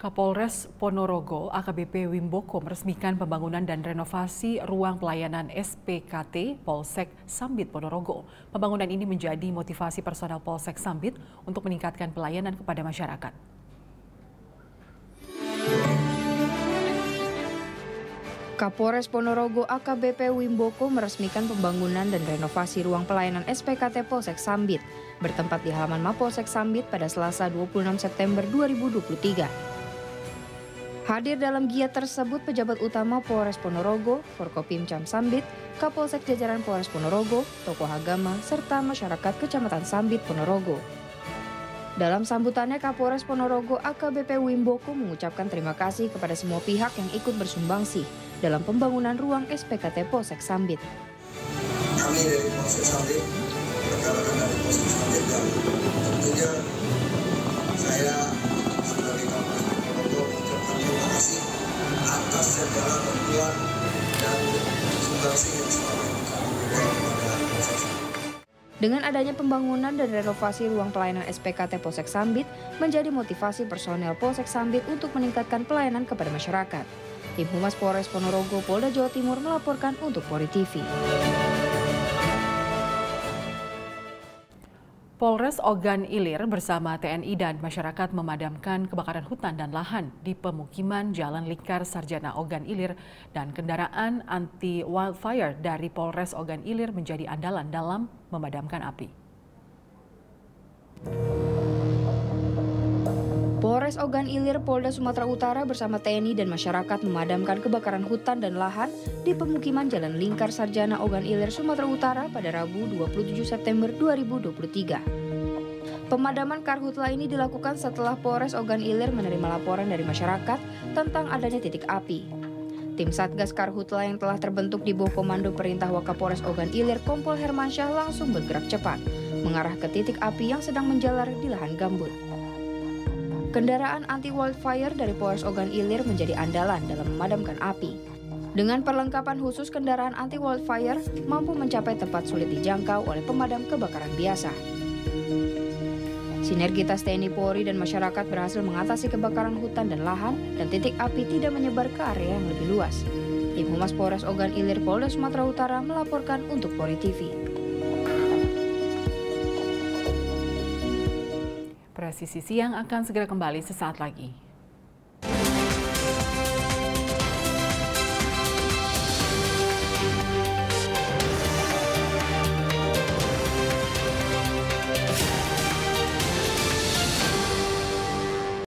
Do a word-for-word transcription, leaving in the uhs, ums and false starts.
Kapolres Ponorogo A K B P Wimboko meresmikan pembangunan dan renovasi ruang pelayanan S P K T Polsek Sambit Ponorogo. Pembangunan ini menjadi motivasi personel Polsek Sambit untuk meningkatkan pelayanan kepada masyarakat. Kapolres Ponorogo A K B P Wimboko meresmikan pembangunan dan renovasi ruang pelayanan S P K T Polsek Sambit bertempat di halaman Mapolsek Sambit pada Selasa dua puluh enam September dua ribu dua puluh tiga. Hadir dalam giat tersebut pejabat utama Polres Ponorogo, Forkopimcam Sambit, Kapolsek jajaran Polres Ponorogo, tokoh agama, serta masyarakat Kecamatan Sambit Ponorogo. Dalam sambutannya, Kapolres Ponorogo A K B P Wimboko mengucapkan terima kasih kepada semua pihak yang ikut bersumbangsi dalam pembangunan ruang S P K T Polsek Sambit. Kami dari Polsek Sambit, rekan-rekan dari Polsek Sambit, dan tentunya saya sebagai Kapolres Ponorogo mengucapkan terima kasih atas segala bantuan dan sumbangsi yang selama ini kami berikan kepada Polsek Sambit. Dengan adanya pembangunan dan renovasi ruang pelayanan S P K T Polsek Sambit menjadi motivasi personel Polsek Sambit untuk meningkatkan pelayanan kepada masyarakat. Tim Humas Polres Ponorogo Polda Jawa Timur melaporkan untuk Polri T V. Polres Ogan Ilir bersama T N I dan masyarakat memadamkan kebakaran hutan dan lahan di pemukiman Jalan Lingkar Sarjana Ogan Ilir, dan kendaraan anti wildfire dari Polres Ogan Ilir menjadi andalan dalam memadamkan api. Polres Ogan Ilir Polda Sumatera Utara bersama T N I dan masyarakat memadamkan kebakaran hutan dan lahan di pemukiman Jalan Lingkar Sarjana Ogan Ilir, Sumatera Utara pada Rabu dua puluh tujuh September dua ribu dua puluh tiga. Pemadaman karhutla ini dilakukan setelah Polres Ogan Ilir menerima laporan dari masyarakat tentang adanya titik api. Tim Satgas Karhutla yang telah terbentuk di bawah komando perintah Wakapolres Ogan Ilir Kompol Hermansyah langsung bergerak cepat mengarah ke titik api yang sedang menjalar di lahan gambut. Kendaraan anti wildfire dari Polres Ogan Ilir menjadi andalan dalam memadamkan api. Dengan perlengkapan khusus, kendaraan anti wildfire mampu mencapai tempat sulit dijangkau oleh pemadam kebakaran biasa. Sinergitas T N I Polri dan masyarakat berhasil mengatasi kebakaran hutan dan lahan, dan titik api tidak menyebar ke area yang lebih luas. Tim Humas Polres Ogan Ilir Polda Sumatera Utara melaporkan untuk Polri T V. Presisi Siang akan segera kembali sesaat lagi.